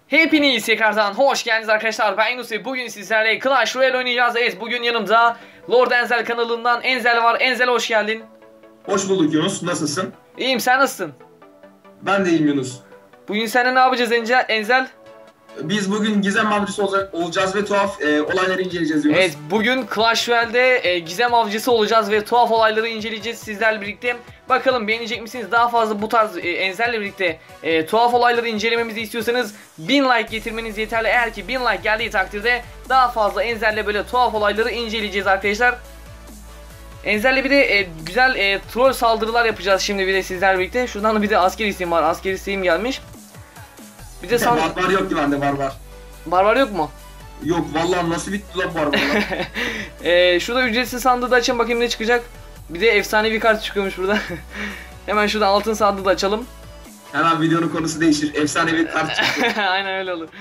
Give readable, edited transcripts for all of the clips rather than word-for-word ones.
Hepiniz tekrardan hoş geldiniz arkadaşlar. Ben Yunus ve bugün sizlerle Clash Royale oynayacağız. Evet, bugün yanımda Lord Enzel kanalından Enzel var. Enzel, hoş geldin. Hoş bulduk Yunus. Nasılsın? İyiyim, sen nasılsın? Ben de iyiyim Yunus. Bugün seninle ne yapacağız Enzel? Biz bugün gizem avcısı olacağız ve tuhaf olayları inceleyeceğiz Yunus. Evet, bugün Clash Royale'de gizem avcısı olacağız ve tuhaf olayları inceleyeceğiz sizlerle birlikte. Bakalım beğenecek misiniz? Daha fazla bu tarz Enzel'le birlikte tuhaf olayları incelememizi istiyorsanız 1000 like getirmeniz yeterli. Eğer ki 1000 like geldiği takdirde daha fazla Enzel'le böyle tuhaf olayları inceleyeceğiz arkadaşlar. Enzel'le bir de güzel troll saldırılar yapacağız şimdi bir de sizlerle birlikte. Şuradan da bir de asker isteğim var. Asker isteğim gelmiş. Bir de barbar yok ki bende, barbar. Barbar yok mu? Yok vallahi, nasıl bitti lan barbarlar? Şurada ücretsiz sandığı da açayım, bakayım ne çıkacak. Bir de efsanevi kart çıkıyormuş burada. Hemen şurada altın sandığı da açalım. Hemen videonun konusu değişir. Efsanevi kart çıktı. Aynen öyle olur.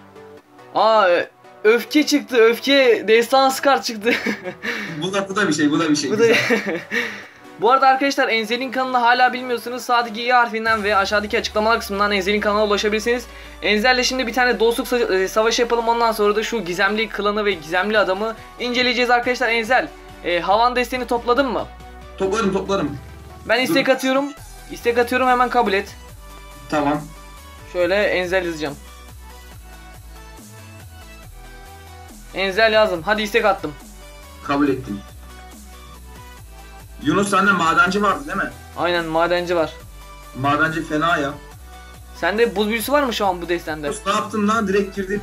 Öfke çıktı. Öfke destansı kart çıktı. bu da bir şey. Bu da Bu arada arkadaşlar, Enzel'in kanalını hala bilmiyorsanız sağdaki i harfinden ve aşağıdaki açıklamalar kısmından Enzel'in kanalına ulaşabilirsiniz. Enzel'le şimdi bir tane dostluk savaşı yapalım, ondan sonra da şu gizemli klanı ve gizemli adamı inceleyeceğiz arkadaşlar. Enzel, havan desteğini topladın mı? Toplarım. Ben istek atıyorum. İstek atıyorum, hemen kabul et. Tamam. Şöyle Enzel yazacağım. Enzel yazdım. Hadi istek attım. Kabul ettim. Yunus, sende madenci vardı değil mi? Aynen, madenci var. Madenci fena ya. Sende buz büyüsü var mı şu an bu destende? Yunus, ne yaptın lan? Direkt girdin.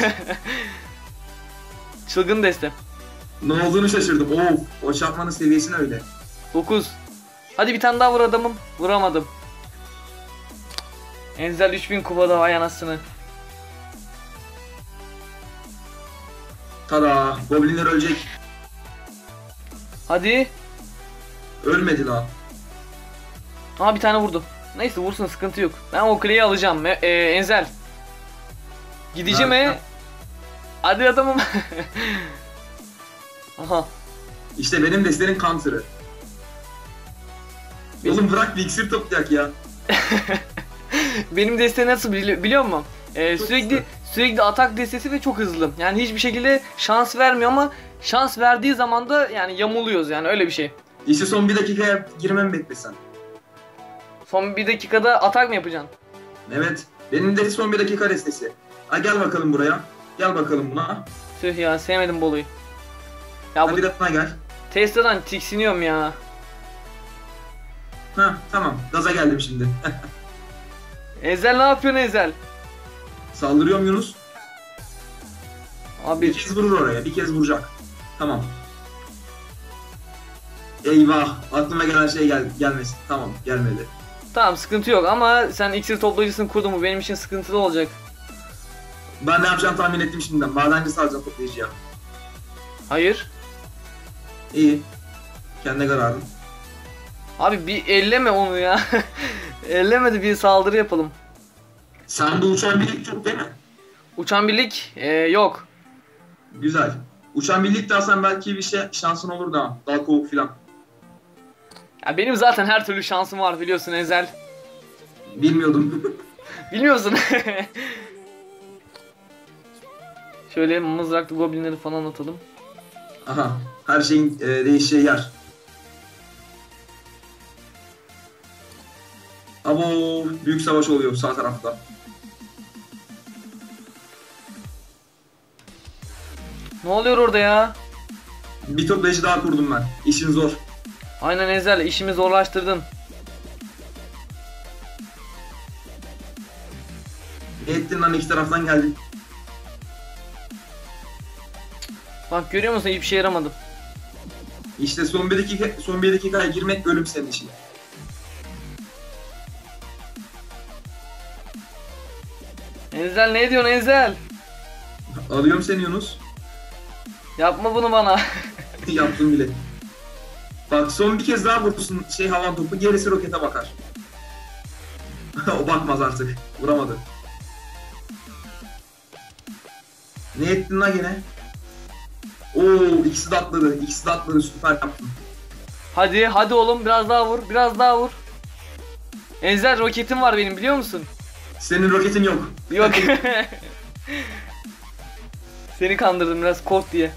Çılgın deste. Ne olduğunu şaşırdım. O çarpmanın seviyesine öyle. 9. Hadi bir tane daha vur adamım. Vuramadım. Enzel 3000 kupada, vay anasını. Tada! Goblinler ölecek. Hadi. Ölmedi lan. Bir tane vurdu. Neyse, vursun, sıkıntı yok. Ben o kuleyi alacağım. Enzel. Gidici mi? Hadi adamım. Aha. İşte benim destenin counter'ı. Oğlum bırak, bir iksir toplayak ya. Benim deste nasıl biliyor musun? Sürekli atak destesi ve çok hızlı. Yani hiçbir şekilde şans vermiyor ama şans verdiği zaman da yani yamuluyoruz, yani öyle bir şey. İşte son bir dakikaya girmemi beklesen. Son bir dakikada atak mı yapacaksın? Evet. Benim de son bir dakika destesi. Ha, gel bakalım buraya. Gel bakalım buna. Tüh ya, sevmedim Bolu'yu. Ya Hadi bir de buna gel. Tesla'dan tiksiniyorum ya. Tamam. Gaza geldim şimdi. Ezel, ne yapıyorsun Ezel? Saldırıyorum Yunus. Abi Bir kez vurur oraya. Bir kez vuracak. Tamam. Eyvah. Aklıma gelen şey gelmesin. Tamam. Gelmedi. tamam, sıkıntı yok ama sen iksir toplayıcısını kurdun mu benim için sıkıntılı olacak. Ben ne yapacağımı tahmin ettim şimdiden. Madenci salacağım toplayıcıya. Hayır. İyi. Kendi kararın. Abi bir elleme onu ya. Ellemedi, bir saldırı yapalım. Sende uçan birlik çok değil mi? Uçan birlik yok. Güzel. Uçan birlik de alsan belki bir şey şansın olur da. Dal kovuk filan. Ya benim zaten her türlü şansım var, biliyorsun Ezel. Bilmiyordum. Bilmiyorsun. Şöyle mızraklı goblinleri falan atalım. Aha. Her şeyin değişeceği yer. Abo, büyük savaş oluyor sağ tarafta. Ne oluyor orada ya? Bir toplayıcı daha kurdum ben. İşin zor. Aynen Ezel, işimi zorlaştırdın. Ne ettin lan, iki taraftan geldin. Bak, görüyor musun, hiçbir şey yaramadı. İşte son bir dakikaya girmek ölüm senin için. Enzel, ne diyorsun Enzel? Alıyorum seni Yunus. Yapma bunu bana. Yaptım bile. Bak, son bir kez daha vurursun havan topu, gerisi rokete bakar. O bakmaz artık. Vuramadı. Ne ettin lan gene? İkisi de atladı. Süper yaptın. Hadi oğlum, biraz daha vur. Enzel, roketim var benim, biliyor musun? Senin roketin yok. Yok. Seni kandırdım biraz kort diye.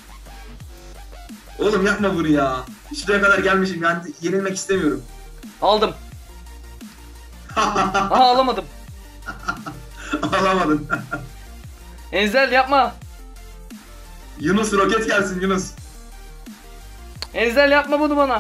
Oğlum yapma bunu ya. Şuraya kadar gelmişim, yani yenilmek istemiyorum. Aldım. Aha alamadım. Alamadın. Enzel yapma. Yunus, roket gelsin Yunus. Enzel yapma bunu bana.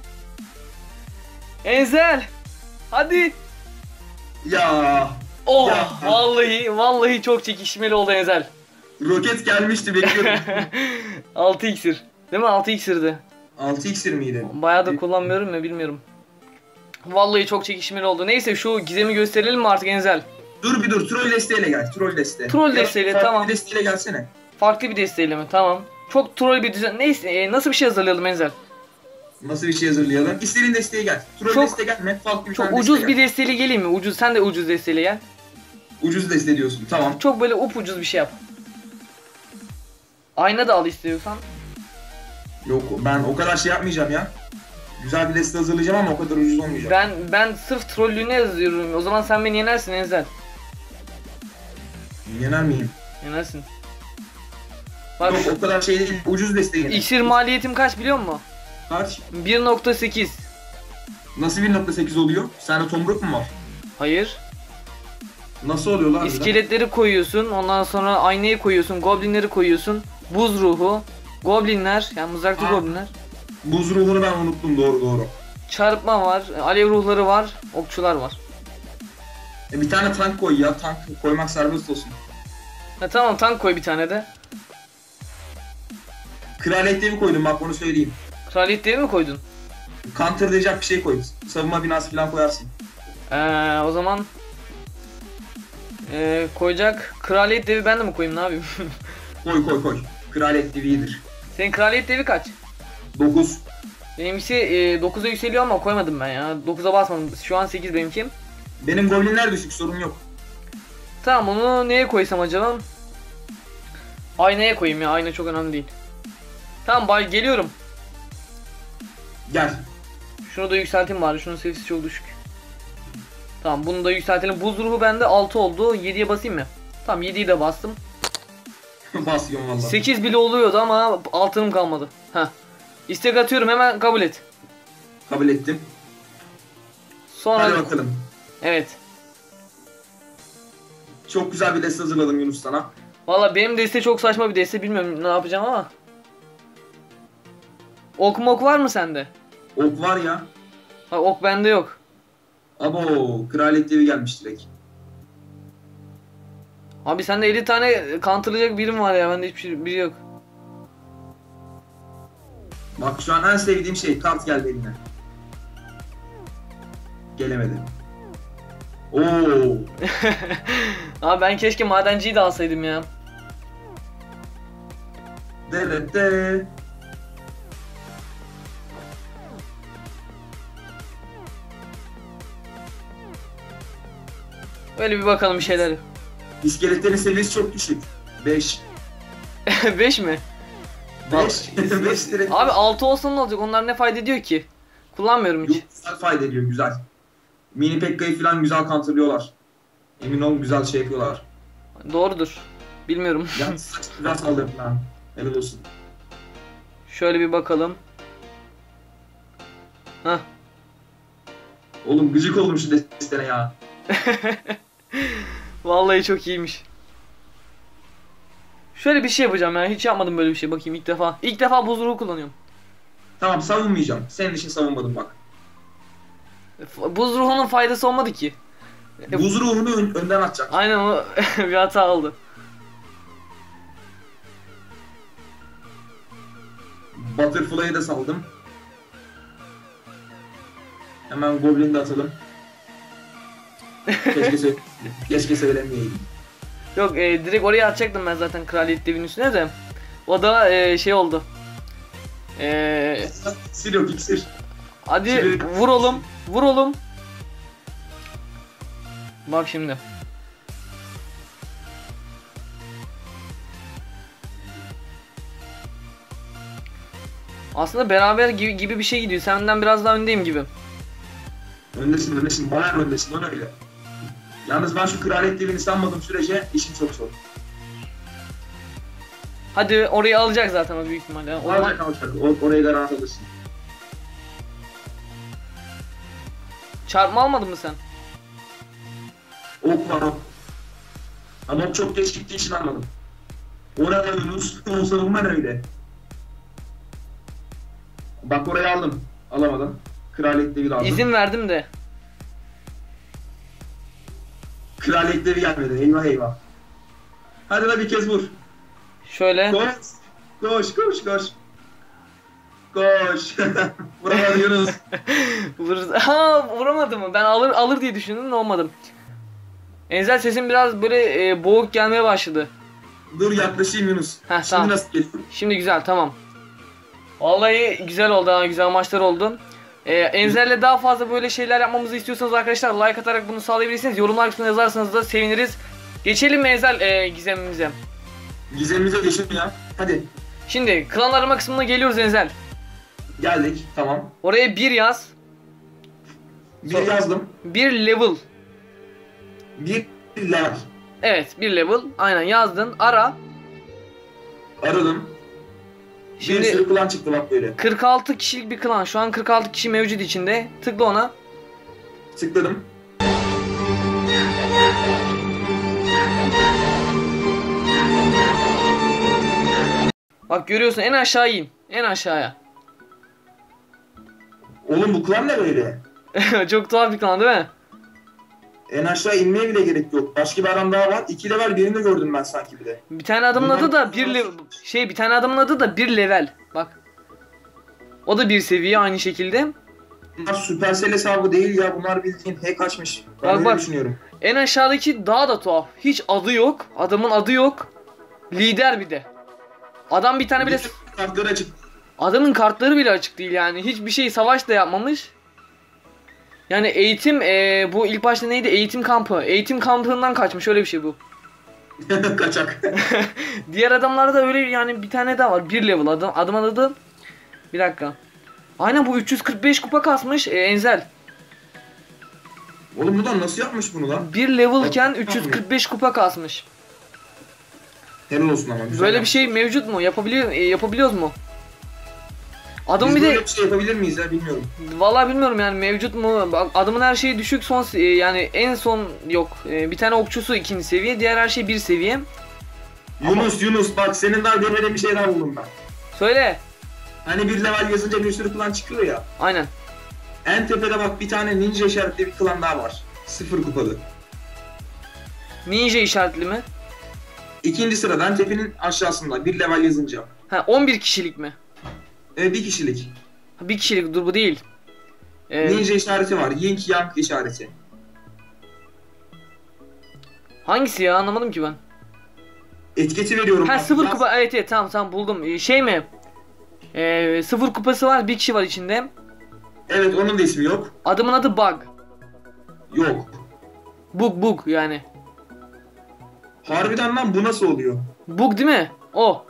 Enzel. Hadi. Ya. Oh Ya. vallahi çok çekişmeli oldu Enzel. Roket gelmişti, bekliyorum. 6 iksir. Değil mi? 6 iksirdi. 6 iksir miydi? Bayağı da kullanmıyorum ya, bilmiyorum. Vallahi çok çekişmeli oldu. Neyse şu gizemi gösterelim mi artık Enzel? Dur bir dur, troll desteğiyle gel. Troll desteği. Troll desteğiyle, Farklı tamam. bir desteğiyle gelsene. Farklı bir desteğiyle mi? Tamam. Çok troll bir düzen. Neyse nasıl bir şey hazırlayalım Enzel? Nasıl bir şey hazırlayalım? İstediğin desteğe gel. Troll Çok- desteğe gelme. Farklı bir Çok tane ucuz desteğe bir gel. desteğiyle geleyim mi? Ucuz. Sen de ucuz desteğiyle gel. Ucuz deste diyorsun. Tamam. Çok böyle ucuz bir şey yap. Ayna da al istiyorsan. Yok, ben o kadar şey yapmayacağım ya. Güzel bir deste hazırlayacağım ama o kadar ucuz olmayacak. Ben sırf trollüğüne yazıyorum. O zaman sen beni yenersin Enzel. Yener miyim? Yenersin. Bak Yok, o kadar şey değil. Ucuz deste yine. iksir maliyetim kaç biliyor musun? Kaç? 1.8. Nasıl 1.8 oluyor? Sende tomruk mu var? Hayır. Nasıl oluyor lan? İskeletleri koyuyorsun. Ondan sonra aynayı koyuyorsun. Goblinleri koyuyorsun. Buz ruhu. Goblinler. Yani mızraklı Aa. goblinler. Buz ruhunu ben unuttum, doğru. Çarpma var. Alev ruhları var. Okçular var. Bir tane tank koy ya. Tank koymak serbest olsun. Ha, tamam tank koy bir tane de. Kraliyet devi koydum, bak onu söyleyeyim. Kraliyet devi mi koydun? Counterlayacak bir şey koy. Savunma binası falan koyarsın. O zaman koyacak kraliyet devi ben de mi koyayım, ne yapayım? Koy. Kraliyet devi iyidir. Senin kraliyet devi kaç? 9. Benimkisi 9'a yükseliyor ama koymadım ben ya. 9'a basmadım. Şu an 8 benimki. Benim goblinler düşük, sorun yok. Tamam, onu neye koysam acaba? Aynaya koyayım ya. Ayna çok önemli değil. Tamam bay, geliyorum. Gel. Şunu da yükselteyim bari. Şunun seviyesi çok düşük. Tamam, bunu da yükseltelim. Buz ruhu bende 6 oldu. 7'ye basayım mı? Tamam, 7'yi de bastım. Basıyorum valla. 8 bile oluyordu ama altınım kalmadı. Heh. İstek atıyorum, hemen kabul et. Kabul ettim. Sonra Hadi bakalım. evet. Çok güzel bir deste hazırladım Yunus sana. Valla benim deste çok saçma bir deste, bilmiyorum ne yapacağım ama. Ok mok var mı sende? Ok var ya. Bak ok bende yok. Abo, kraliyet devi gelmiş direkt. Abi sende 50 tane counterlayacak birim var ya, bende hiçbir biri yok. Bak şu an en sevdiğim şey, kart geldi eline. Gelemedi. Oo. Abi ben keşke madenciyi de alsaydım ya. Derette. Böyle bir bakalım bir şeyler. İskeletlerin seviyesi çok düşük. 5. 5 mi? 5. 5 direkt. Abi 6 olsa ne olacak? Onlar ne fayda ediyor ki? Kullanmıyorum hiç. Yok, güzel fayda ediyor, güzel. Mini Pekka'yı falan güzel counterlıyorlar. Emin ol, güzel şey yapıyorlar. Doğrudur. Bilmiyorum. Yalnız güzel saldırı falan. Helal olsun. Şöyle bir bakalım. Hah. Oğlum gıcık oldum şu destene ya. Vallahi çok iyiymiş. Şöyle bir şey yapacağım ya. Hiç yapmadım böyle bir şey. Bakayım ilk defa. İlk defa buz ruhu kullanıyorum. Tamam, savunmayacağım. Senin için savunmadım bak. Buz ruhunun faydası olmadı ki. Buz ruhunu önden atacak. Aynen o bir hata oldu. Butterfly'ı da saldım. Hemen Goblin'i de atalım. Keşke söylemeyeydim. Yok direkt oraya atacaktım ben zaten kraliyet devinin üstüne de. O da şey oldu. İksir yok, iksir. Hadi vuralım. Vuralım. Bak şimdi. Aslında beraber gibi bir şey gidiyor. Senden biraz daha öndeyim gibi. Öndesin. Bayağı öndesin, öyle. Yalnız ben şu kraliyet devini sanmadığım sürece işim çok zor. Hadi orayı alacak zaten o büyük ihtimalle. O zaman Alacak. Orayı garanti alırsın. çarpma almadın mı sen? Ok var ok. Ama çok geç gittiği için anladım. Oraya Yunus. O savunma öyle. Bak orayı aldım. Alamadım. Kraliyet devi lazım. İzin verdim de. Kraliyet devi gelmedi. Eyvah eyvah. Hadi la bir kez vur. Şöyle. Koş. Koş koş koş. Koş. Vuramadı Yunus. Ha, vuramadı mı? Ben alır diye düşündüm de olmadım. Enzel sesin biraz böyle boğuk gelmeye başladı. Dur yaklaşayım Yunus. Heh, Şimdi tamam. nasıl geliyor? Şimdi güzel, tamam. Vallahi güzel oldu ha, güzel maçlar oldu. Enzel'le daha fazla böyle şeyler yapmamızı istiyorsanız arkadaşlar like atarak bunu sağlayabilirsiniz. Yorumlar kısmına yazarsanız da seviniriz. Geçelim mi Enzel gizemimize? Gizemimize geçelim ya. Hadi. Şimdi klan arama kısmına geliyoruz Enzel. Geldik. Tamam. Oraya 1 yaz. Bir yazdım. 1 level. Bir level. Evet, 1 level. Aynen yazdın. Ara. Aradım. Bir Şimdi sürü klan çıktı bak böyle. 46 kişilik bir klan. Şu an 46 kişi mevcut içinde. Tıkla ona. Tıkladım. Bak görüyorsun, en aşağı in. En aşağıya. Oğlum bu klan ne böyle? Çok tuhaf bir klan değil mi? En aşağı inmeye bile gerek yok. Başka bir adam daha var. 2 level birini gördüm ben sanki bir de. Bir tane adamın Bunlar- adı da bir tane adamın adı da 1 level. Bak. O da bir seviye aynı şekilde. Bunlar Supercell hesabı değil ya. Bunlar bildiğin hack açmış. Ben Bak, öyle bak. düşünüyorum. En aşağıdaki daha da tuhaf. Hiç adı yok. Adamın adı yok. Lider bir de. Adam bir tane bile Kartları açık. adamın kartları bile açık değil yani. Hiçbir şey savaş da yapmamış. Yani eğitim bu ilk başta neydi? Eğitim kampı. Eğitim kampından kaçmış, öyle bir şey bu. Kaçak. Diğer adamlarda da öyle yani, bir tane daha var. 1 level adam. Adamın adı bir dakika. Aynen, bu 345 kupa kasmış Enzel. Oğlum buradan nasıl yapmış bunu lan? 1 levelken 345 kupa kasmış. Helal olsun ama. Güzel Böyle bir yapmış. şey mevcut mu? Yapabiliyoruz mu? Adam Biz bir de böyle bir şey yapabilir miyiz ya bilmiyorum. vallahi bilmiyorum yani, mevcut mu? Bak, adamın her şeyi düşük, yani en son yok. Bir tane okçusu 2. seviye, diğer her şey 1 seviye. Yunus bak senin daha görmediğin bir şey daha buldum ben. Söyle. Hani bir level yazınca bir sürü klan çıkıyor ya. Aynen. En tepede bak bir tane ninja işaretli bir klan daha var. 0 kupalı. Ninja işaretli mi? İkinci sırada en tepenin aşağısında bir level yazınca. Ha, 11 kişilik mi? Bir kişilik. Bir kişilik, dur bu değil. Ninja işareti var. Yin Yang işareti. Hangisi ya, anlamadım ki ben. Etiketi veriyorum. Ha, bak. 0 Yaz- kupa, evet tamam buldum. Şey mi? 0 kupası var, bir kişi var içinde. Evet onun da ismi yok. Adamın adı Bug. Yok. Bug yani. Harbiden lan bu nasıl oluyor? Bug değil mi? O.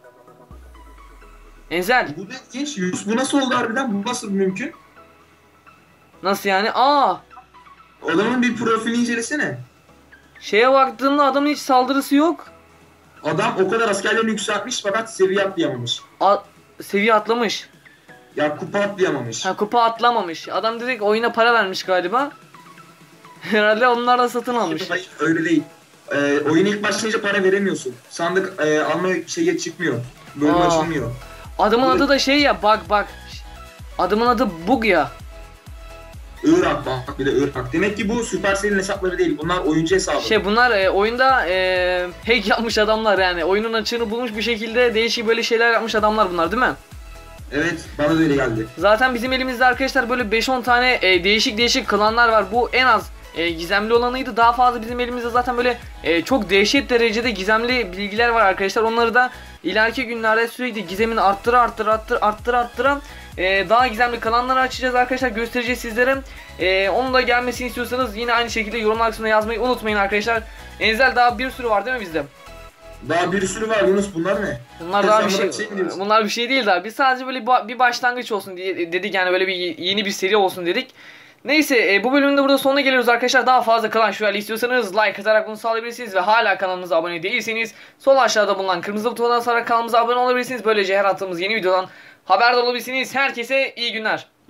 Enzel. Bu da ilginç. Yunus bu nasıl oldu harbiden? Bu nasıl mümkün? Nasıl yani? Aa. Adamın bir profilini incelesene. Şeye baktığımda adamın hiç saldırısı yok. Adam o kadar askerlerini yükseltmiş fakat seviye atlayamamış. Seviye atlamış. Ya kupa atlayamamış. Ha, kupa atlamamış. Adam direkt oyuna para vermiş galiba. Herhalde onlar da satın almış. Hayır öyle değil. Oyuna ilk başlayınca para veremiyorsun. Sandık alma şeye çıkmıyor. Bölüm Aa. açılmıyor. Adamın adı da şey ya, Bug. Adamın adı Bug ya. Irak bak bir de Irak. Demek ki bu Supercell'in hesapları değil. Bunlar oyuncu hesabı. Bunlar oyunda hack yapmış adamlar yani. Oyunun açığını bulmuş bir şekilde değişik böyle şeyler yapmış adamlar bunlar, değil mi? Evet bana da öyle geldi. Zaten bizim elimizde arkadaşlar böyle 5-10 tane değişik klanlar var. Bu en az gizemli olanıydı. Daha fazla bizim elimizde zaten böyle çok dehşet derecede gizemli bilgiler var arkadaşlar. Onları da ileriki günlerde sürekli gizemini arttıra daha gizemli klanları açacağız arkadaşlar, göstereceğiz sizlere. Onun da gelmesini istiyorsanız yine aynı şekilde yorumlar kısmına yazmayı unutmayın arkadaşlar. Enzel, daha bir sürü var değil mi bizde? Daha bir sürü var Yunus, bunlar ne? Bunlar daha bir Sen şey. bana bir şey mi diyorsun? Bunlar bir şey değil daha. Biz sadece böyle bir başlangıç olsun diye dedik yani, böyle bir yeni bir seri olsun dedik. Neyse bu bölümün de burada sonuna geliyoruz arkadaşlar. Daha fazla Clash Royale istiyorsanız like atarak bunu sağlayabilirsiniz. Ve hala kanalımıza abone değilseniz sol aşağıda bulunan kırmızı butona basarak kanalımıza abone olabilirsiniz. Böylece her attığımız yeni videodan haberdar olabilirsiniz. Herkese iyi günler.